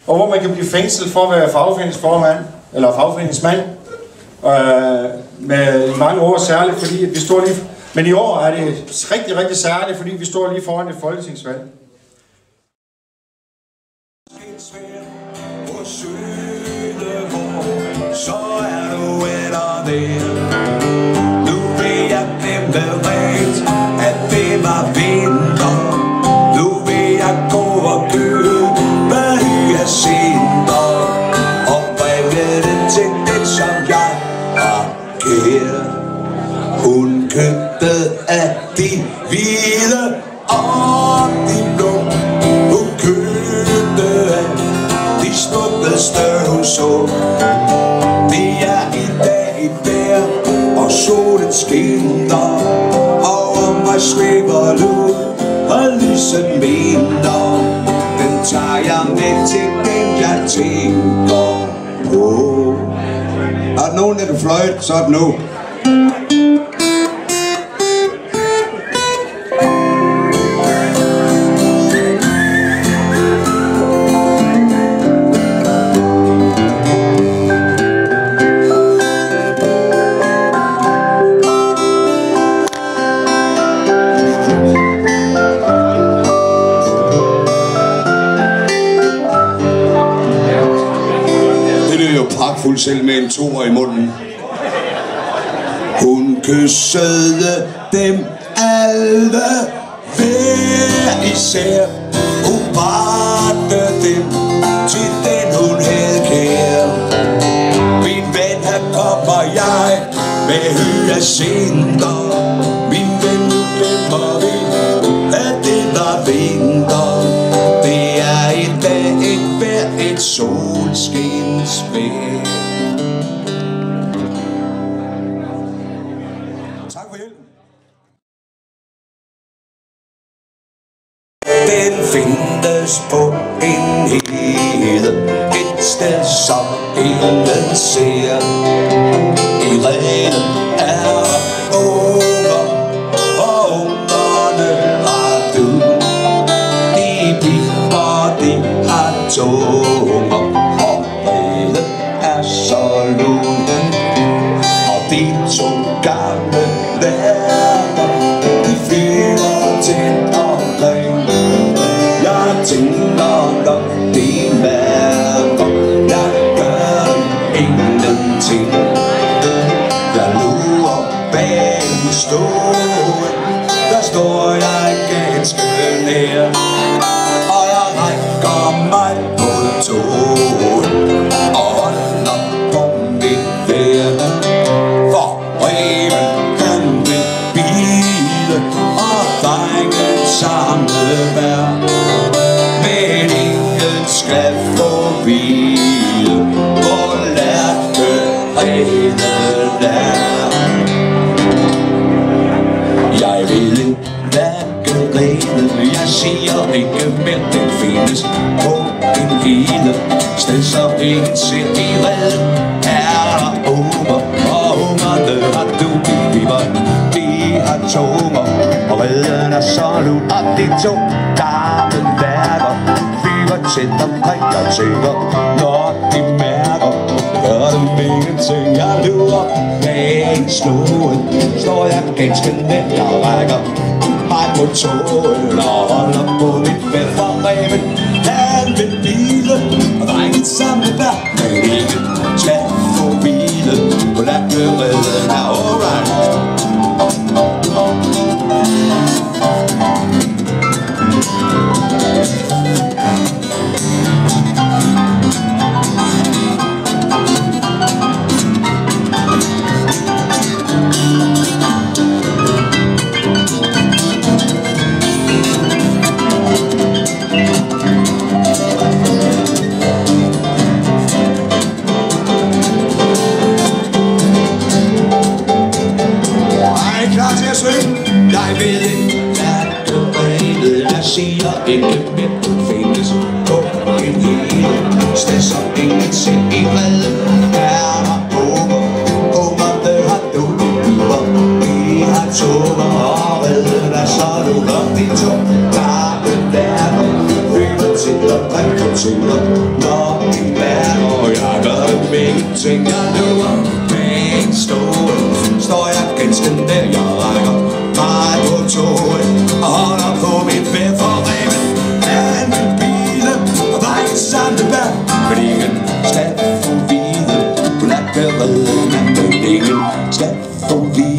og hvor man kan blive fængslet for at være fagforeningsformand, eller fagforeningsmand, med mange år særligt, fordi vi står lige... Men i år er det rigtig, rigtig særligt, fordi vi står lige foran et folketingsvalg. Så er du eller der. Nu vil jeg glemme rent, at det var vinter. Nu vil jeg gå og købe hyacinter og bringe det til den, som jeg har kær. Hun købte af de hvide og de blå. Hun købte af de smukkeste hun så. Det er i dag der, og solen skinner. Over mig svæver lud og lyset minder. Den tager jeg med til den jeg tænker på. Er der nogen der kan fløjte, så er det nu. Pragtfuld selv med en toer i munden. Hun kyssede dem alle hver især. Hun bragte dem til den hun havde kær. Min ven, her kommer jeg med hyacinter. Min ven, nu glemmer vi, at det var vinter. Det er i dag et vejr, et solskinsvejr. Tak for hjælpen. Den findes på en hede, et sted som ingen ser. Irene er unger, og ungerne har død. De piger, de har tunger, og Irene er så lun. Og de to gamle værker, de flyver tæt omkring. Jeg tænker nok, de mærker, jeg gør ingenting. Jeg lurer bag stolen, der står jeg ganske nær. Og jeg rækker mig mod tåen og holder på mit vejr. For breven han vil bide, og drengen samle vær. Men ingen skal få vide, hvor lærke reden er. Jeg vil en lærke reden, jeg siger ikke mere, den findes på en hede. Sted som ingen ser i reden, er der unger, og ungerne har dubiver. De har tunger, og reden er så lun, og de to gamle værker flyver tæt omkring og tænker, når de mærker, gør dem ingenting. Jeg lurer bag slået, står jeg ganske nemt og rækker mig på tåen og holder på mit vejr. For reven han vil hvile, og drengen samle vær. Men ingen skal få hvile, på lærkereden er alright. Jeg ved ikke, hvad du brændede. Jeg siger ikke mere, du findes på en hede. Sted som ingen ser i redden, er der unger. Ungerne har dubiver, de har tunger, og redden er så lun. Og de to gamle værker flyver til omkring. solsætter, når det bærer. Og jeg gør det med ingenting, jeg løber med en stål. Står jeg ganske der, jeg rækker mig på toget og holder på mit vejr for revet af en bil. Og vejen samle bær, men ingen skal få vide. Hun er bereddet, men ingen skal få vide.